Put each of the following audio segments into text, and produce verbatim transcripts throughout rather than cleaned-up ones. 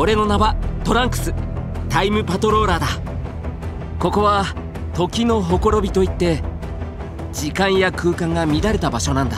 俺の名はトランクス、タイムパトローラーだ。ここは時のほころびといって、時間や空間が乱れた場所なんだ。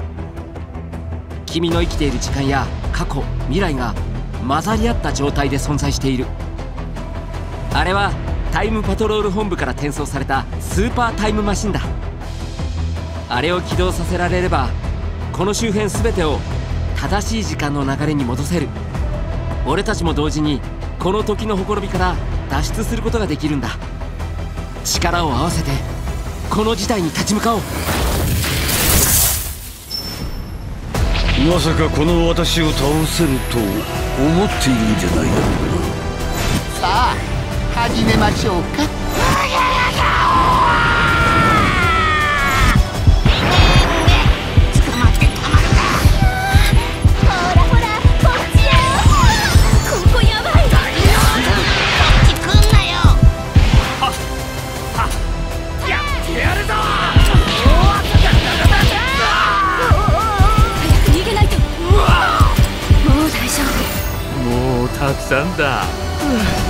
君の生きている時間や過去、未来が混ざり合った状態で存在している。あれはタイムパトロール本部から転送されたスーパータイムマシンだ。あれを起動させられれば、この周辺全てを正しい時間の流れに戻せる。俺たちも同時にこの時のほころびから脱出することができるんだ。力を合わせてこの事態に立ち向かおう。 まさかこの私を倒せると思っているんじゃないだろうな。 さあ始めましょうか。捕まってたまるか。 ほらほらこっちよ。ここやばい。こっち来んなよ。 はっはっやってやるぞ。 早く逃げないと。もう大丈夫。 もうたくさんだ。